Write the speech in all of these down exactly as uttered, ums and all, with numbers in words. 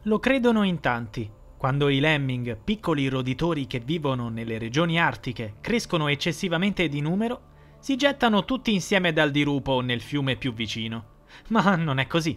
Lo credono in tanti. Quando i lemming, piccoli roditori che vivono nelle regioni artiche, crescono eccessivamente di numero, si gettano tutti insieme dal dirupo nel fiume più vicino. Ma non è così.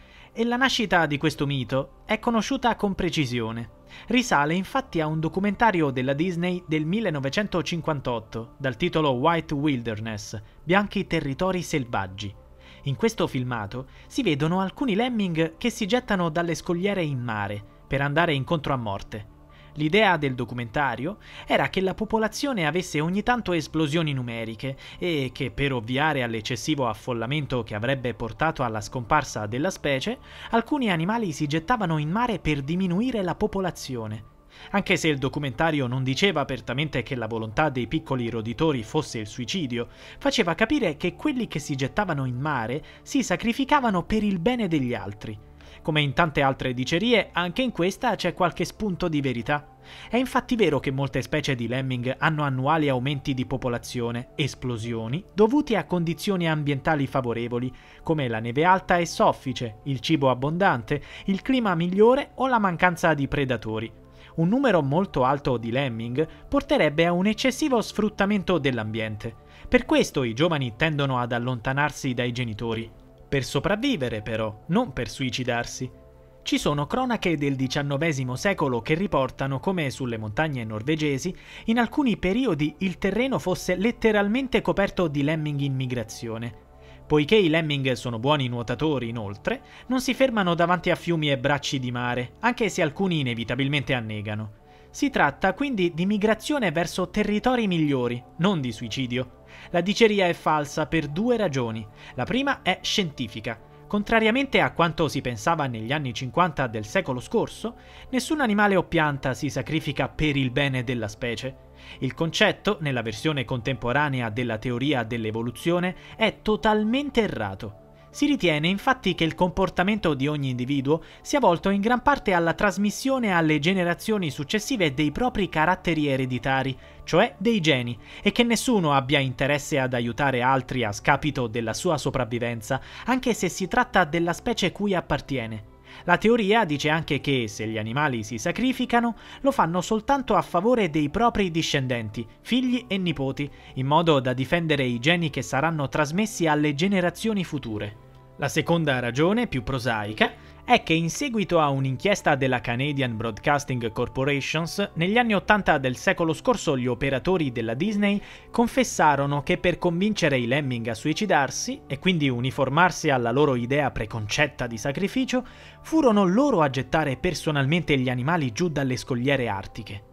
E la nascita di questo mito è conosciuta con precisione. Risale infatti a un documentario della Disney del millenovecentocinquantotto dal titolo White Wilderness, Bianchi territori selvaggi. In questo filmato si vedono alcuni lemming che si gettano dalle scogliere in mare per andare incontro a morte. L'idea del documentario era che la popolazione avesse ogni tanto esplosioni numeriche e che, per ovviare all'eccessivo affollamento che avrebbe portato alla scomparsa della specie, alcuni animali si gettavano in mare per diminuire la popolazione. Anche se il documentario non diceva apertamente che la volontà dei piccoli roditori fosse il suicidio, faceva capire che quelli che si gettavano in mare si sacrificavano per il bene degli altri. Come in tante altre dicerie, anche in questa c'è qualche spunto di verità. È infatti vero che molte specie di lemming hanno annuali aumenti di popolazione, esplosioni, dovuti a condizioni ambientali favorevoli, come la neve alta e soffice, il cibo abbondante, il clima migliore o la mancanza di predatori. Un numero molto alto di lemming porterebbe a un eccessivo sfruttamento dell'ambiente. Per questo i giovani tendono ad allontanarsi dai genitori. Per sopravvivere, però, non per suicidarsi. Ci sono cronache del diciannovesimo secolo che riportano come sulle montagne norvegesi in alcuni periodi il terreno fosse letteralmente coperto di lemming in migrazione. Poiché i lemming sono buoni nuotatori, inoltre, non si fermano davanti a fiumi e bracci di mare, anche se alcuni inevitabilmente annegano. Si tratta quindi di migrazione verso territori migliori, non di suicidio. La diceria è falsa per due ragioni. La prima è scientifica. Contrariamente a quanto si pensava negli anni cinquanta del secolo scorso, nessun animale o pianta si sacrifica per il bene della specie. Il concetto, nella versione contemporanea della teoria dell'evoluzione, è totalmente errato. Si ritiene infatti che il comportamento di ogni individuo sia volto in gran parte alla trasmissione alle generazioni successive dei propri caratteri ereditari, cioè dei geni, e che nessuno abbia interesse ad aiutare altri a scapito della sua sopravvivenza, anche se si tratta della specie cui appartiene. La teoria dice anche che, se gli animali si sacrificano, lo fanno soltanto a favore dei propri discendenti, figli e nipoti, in modo da difendere i geni che saranno trasmessi alle generazioni future. La seconda ragione, più prosaica, è che in seguito a un'inchiesta della Canadian Broadcasting Corporations, negli anni ottanta del secolo scorso gli operatori della Disney confessarono che per convincere i lemming a suicidarsi, e quindi uniformarsi alla loro idea preconcetta di sacrificio, furono loro a gettare personalmente gli animali giù dalle scogliere artiche.